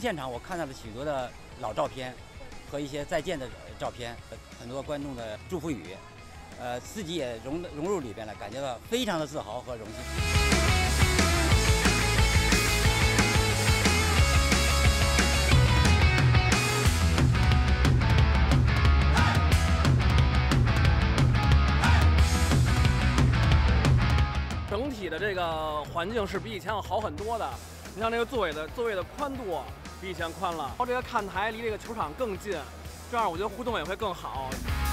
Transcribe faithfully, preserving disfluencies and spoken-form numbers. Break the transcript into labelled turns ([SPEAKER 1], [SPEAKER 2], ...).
[SPEAKER 1] 现场，我看到了许多的老照片和一些再见的照片，很多观众的祝福语，呃，自己也融融入里边了，感觉到非常的自豪和荣幸。
[SPEAKER 2] 整体的这个环境是比以前要好很多的。你像这个座位的座位的宽度比以前宽了，然后这个看台离这个球场更近，这样我觉得互动也会更好。